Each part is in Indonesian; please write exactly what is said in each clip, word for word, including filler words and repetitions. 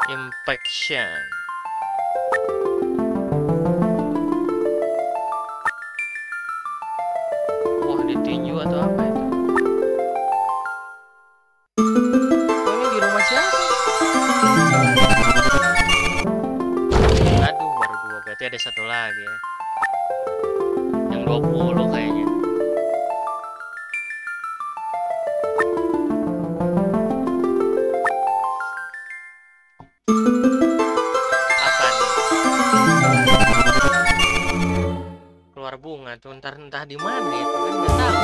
Infection. Wah, ditinju atau apa itu? Oh, ini di rumah siapa? Aduh, baru dua. Berarti ada satu lagi ya. Yang dua puluh kayaknya. Apa nih? Keluar bunga tuh, ntar entah di mana itu kan nggak tahu.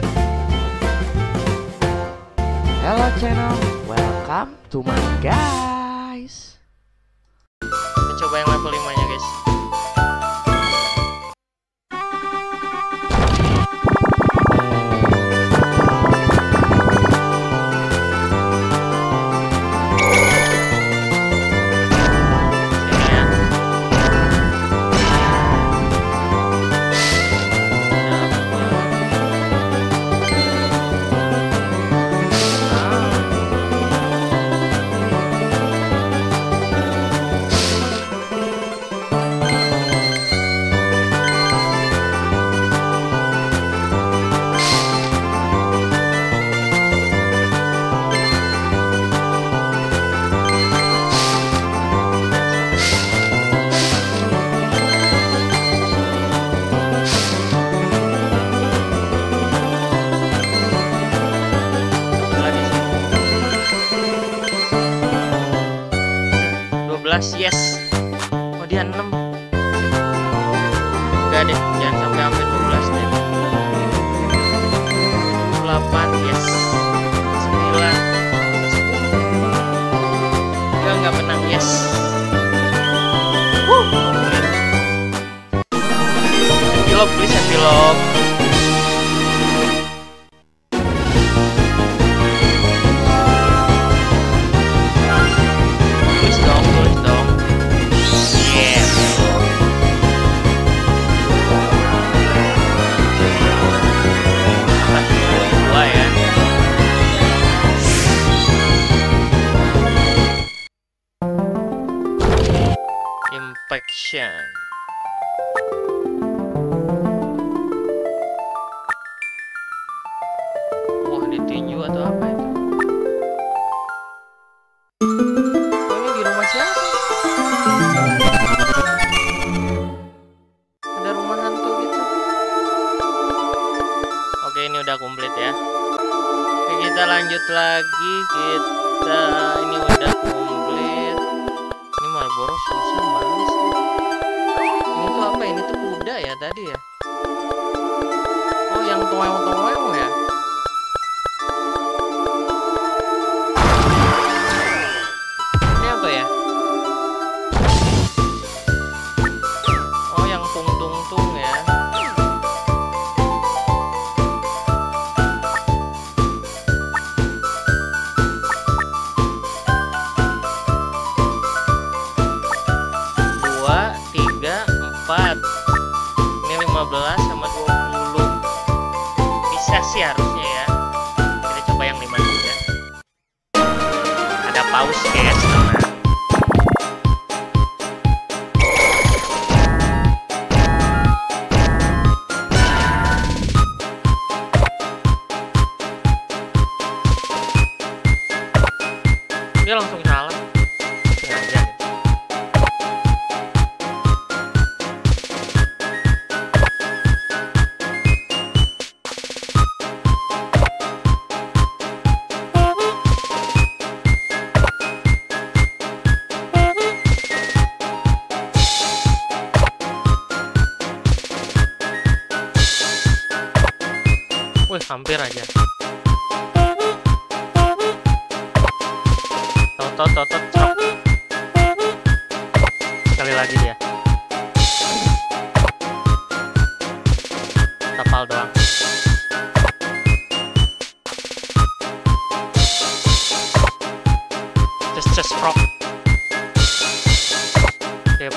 Hello channel, welcome to my guys. Kita coba yang level lima nya guys. Yes. Oh, dia enam. Enggak deh, jangan sampai sampai dua belas deh. delapan, yes. sembilan. Enggak, enggak menang, yes. Wuh. Epilog, please epilog. Infection. Wah, ditinju atau apa itu? Oh, ini di rumah siapa? Ada rumah hantu gitu. Oke, ini udah komplit ya. Oke, kita lanjut lagi. Kita ini udah komplit. Ini Marlboro susah banget sih. Ini tuh apa? Ini tuh kuda ya tadi ya. Oh, yang toeng-toeng ya. Ini apa ya? Oh, yang tung-tung-tung ya. Ini lima belas sama dua puluh. Bisa sih harusnya ya. Kita coba yang lima aja. Ada pause guys, teman. Dia langsung salah. Sengaja gitu. Wih, hampir aja. Totot, totot, cok. Sekali lagi dia. Tapal doang. Just, just rock. Yep.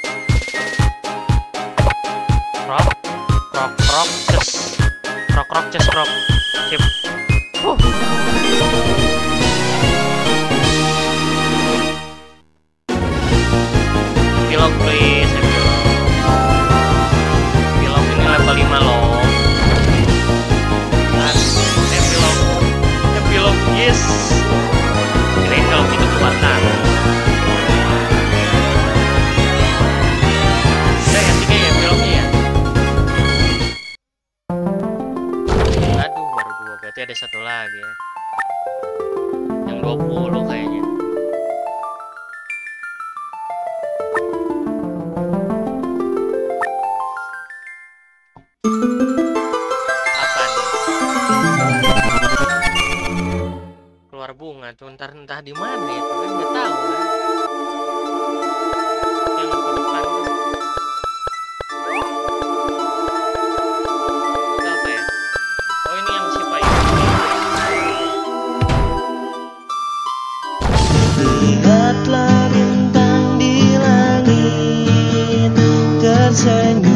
Rock, rock, rock, just. Rock, rock, just rock. Sip. Uh. entah di mana itu kan nggak tahu kan. Yang ke depan tuh. Itu apa ya? Oh ini yang si Pak Lihatlah bintang di langit tersenyum